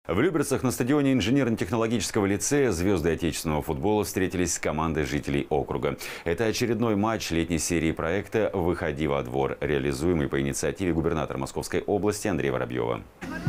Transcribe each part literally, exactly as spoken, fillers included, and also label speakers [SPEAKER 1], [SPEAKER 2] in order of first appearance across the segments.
[SPEAKER 1] В Люберцах на стадионе инженерно-технологического лицея звезды отечественного футбола встретились с командой жителей округа. Это очередной матч летней серии проекта «Выходи во двор», реализуемый по инициативе губернатора Московской области Андрея Воробьева.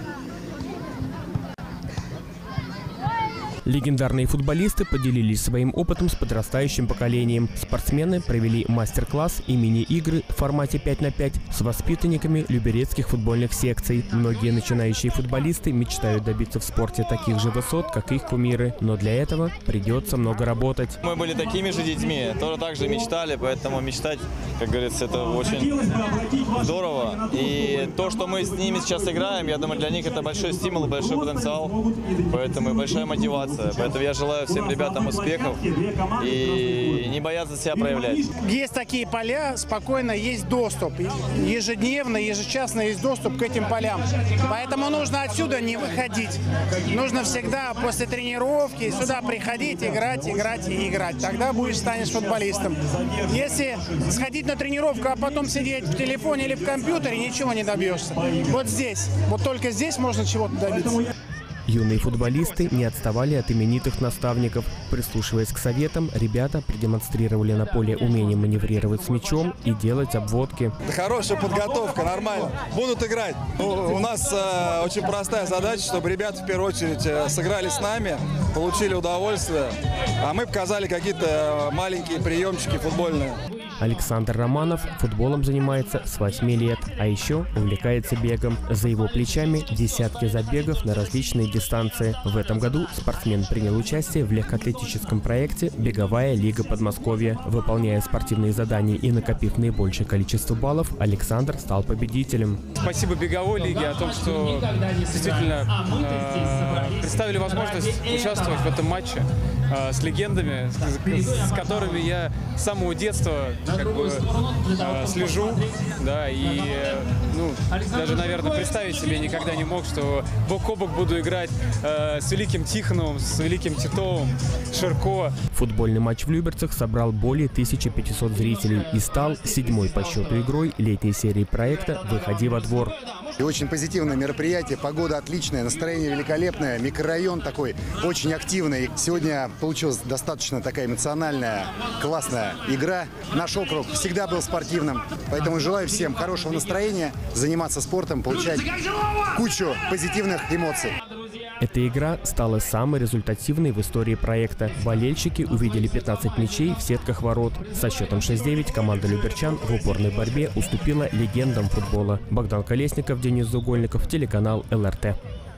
[SPEAKER 2] Легендарные футболисты поделились своим опытом с подрастающим поколением. Спортсмены провели мастер-класс и мини-игры в формате пять на пять с воспитанниками люберецких футбольных секций. Многие начинающие футболисты мечтают добиться в спорте таких же высот, как их кумиры. Но для этого придется много работать.
[SPEAKER 3] Мы были такими же детьми, тоже так же мечтали, поэтому мечтать, как говорится, это очень здорово. И то, что мы с ними сейчас играем, я думаю, для них это большой стимул, большой потенциал, поэтому большая мотивация. Поэтому я желаю всем ребятам успехов и не бояться себя проявлять.
[SPEAKER 4] Есть такие поля, спокойно есть доступ. Ежедневно, ежечасно есть доступ к этим полям. Поэтому нужно отсюда не выходить. Нужно всегда после тренировки сюда приходить, играть, играть и играть. Тогда будешь, станешь футболистом. Если сходить на тренировку, а потом сидеть в телефоне или в компьютере, ничего не добьешься. Вот здесь, вот только здесь можно чего-то добиться.
[SPEAKER 2] Юные футболисты не отставали от именитых наставников. Прислушиваясь к советам, ребята продемонстрировали на поле умение маневрировать с мячом и делать обводки.
[SPEAKER 5] Хорошая подготовка, нормально. Будут играть. У нас э, очень простая задача, чтобы ребята в первую очередь э, сыграли с нами, получили удовольствие, а мы показали какие-то маленькие приемчики футбольные.
[SPEAKER 2] Александр Романов футболом занимается с восьми лет, а еще увлекается бегом. За его плечами десятки забегов на различные дистанции. В этом году спортсмен принял участие в легкоатлетическом проекте «Беговая лига Подмосковья». Выполняя спортивные задания и накопив наибольшее количество баллов, Александр стал победителем.
[SPEAKER 6] Спасибо беговой лиге о том, что действительно э, представили возможность участвовать в этом матче э, с легендами, с, с которыми я с самого детства как бы э, слежу, да, и э, ну, даже, наверное, представить себе никогда не мог, что бок о бок буду играть э, с великим Тихоновым, с великим Титовым, Ширко.
[SPEAKER 2] Футбольный матч в Люберцах собрал более тысячи пятисот зрителей и стал седьмой по счету игрой летней серии проекта «Выходи во двор».
[SPEAKER 7] И очень позитивное мероприятие, погода отличная, настроение великолепное, микрорайон такой очень активный. Сегодня получилась достаточно такая эмоциональная, классная игра. Наш округ всегда был спортивным, поэтому желаю всем хорошего настроения, заниматься спортом, получать кучу позитивных эмоций.
[SPEAKER 2] Эта игра стала самой результативной в истории проекта. Болельщики увидели пятнадцать мячей в сетках ворот. Со счетом шесть девять команда люберчан в упорной борьбе уступила легендам футбола. Богдан Колесников, Денис Зугольников, телеканал эл эр тэ.